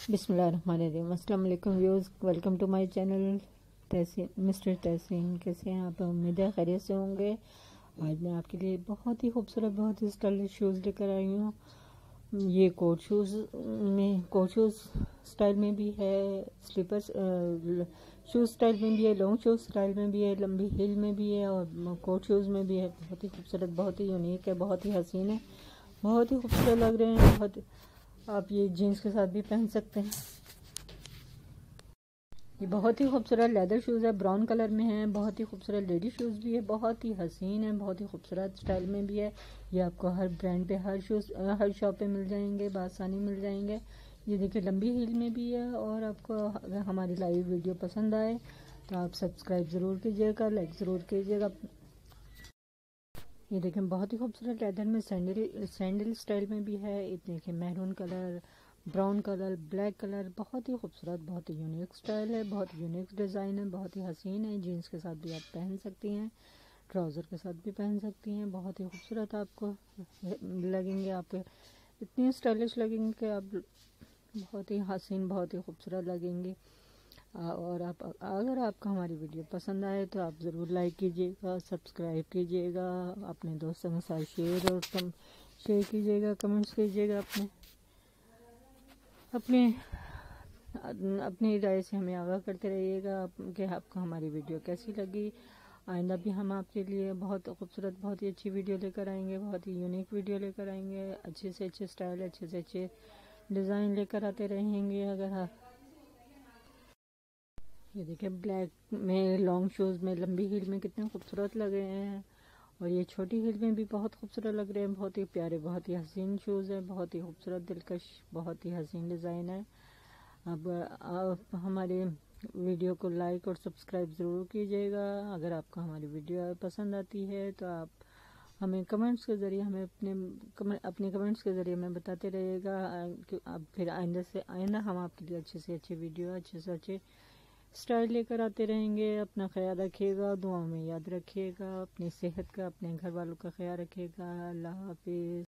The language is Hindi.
बिस्मिल्लाहिर्रहमानिर्रहीम। अस्सलाम वालेकुम viewers, welcome to my channel mister Tahseen. कैसे हैं आप? उम्मीद है खैरियत से होंगे। आज मैं आपके लिए बहुत ही खूबसूरत, बहुत ही स्टाइलिश शूज़ लेकर आई हूँ। ये कोट शूज़ स्टाइल में भी है, स्लीपर्स शूज़ स्टाइल में भी है, लॉन्ग शूज़ स्टाइल में भी है, लंबी हील में भी है और कोट शूज़ में भी है। बहुत ही खूबसूरत, बहुत ही यूनिक है, बहुत ही हसीन है, बहुत ही खूबसूरत लग रहे हैं। बहुत आप ये जीन्स के साथ भी पहन सकते हैं। ये बहुत ही खूबसूरत लेदर शूज़ है, ब्राउन कलर में है। बहुत ही खूबसूरत लेडी शूज़ भी है, बहुत ही हसीन है, बहुत ही खूबसूरत स्टाइल में भी है। ये आपको हर ब्रांड पे, हर शॉप पे मिल जाएंगे, बआसानी मिल जाएंगे। ये देखिए लंबी हील में भी है। और आपको अगर हमारी लाइव वीडियो पसंद आए तो आप सब्सक्राइब ज़रूर कीजिएगा, लाइक ज़रूर कीजिएगा। ये देखें बहुत ही खूबसूरत लेदर में सैंडल स्टाइल में भी है। ये देखें maroon colour, brown colour, black colour, बहुत ही खूबसूरत, बहुत ही यूनिक स्टाइल है, बहुत यूनिक डिज़ाइन है, बहुत ही हसीन है। जीन्स के साथ भी आप पहन सकती हैं, ट्राउज़र के साथ भी पहन सकती हैं। बहुत ही खूबसूरत आपको लगेंगे, आप इतनी स्टाइलिश लगेंगे कि आप बहुत ही हसीन, बहुत ही खूबसूरत लगेंगी। और आप अगर आपको हमारी वीडियो पसंद आए तो आप ज़रूर लाइक कीजिएगा, सब्सक्राइब कीजिएगा, अपने दोस्तों के साथ शेयर कीजिएगा, कमेंट्स कीजिएगा। अपनी राय से हमें आगाह करते रहिएगा कि आपको हमारी वीडियो कैसी लगी। आइंदा भी हम आपके लिए बहुत खूबसूरत, बहुत ही अच्छी वीडियो लेकर आएंगे, बहुत ही यूनिक वीडियो लेकर आएंगे। अच्छे से अच्छे स्टाइल, अच्छे से अच्छे डिज़ाइन लेकर आते रहेंगे। ये देखिए ब्लैक में लॉन्ग शूज़ में, लंबी हील में कितने खूबसूरत लग रहे हैं। और ये छोटी हील में भी बहुत खूबसूरत लग रहे हैं। बहुत ही प्यारे, बहुत ही हसीन शूज़ है, बहुत ही खूबसूरत, दिलकश, बहुत ही हसीन डिज़ाइन है। अब आप हमारे वीडियो को लाइक और सब्सक्राइब ज़रूर कीजिएगा। अगर आपको हमारी वीडियो पसंद आती है तो आप हमें कमेंट्स के ज़रिए, हमें अपने कमेंट्स के ज़रिए हमें बताते रहिएगा। अब फिर आइंदा हम आपके लिए अच्छे से अच्छे वीडियो, अच्छे से अच्छे स्टाइल लेकर आते रहेंगे। अपना ख्याल रखिएगा, दुआ में याद रखिएगा, अपनी सेहत का, अपने घर वालों का ख्याल रखिएगा। अल्लाह हाफिज़।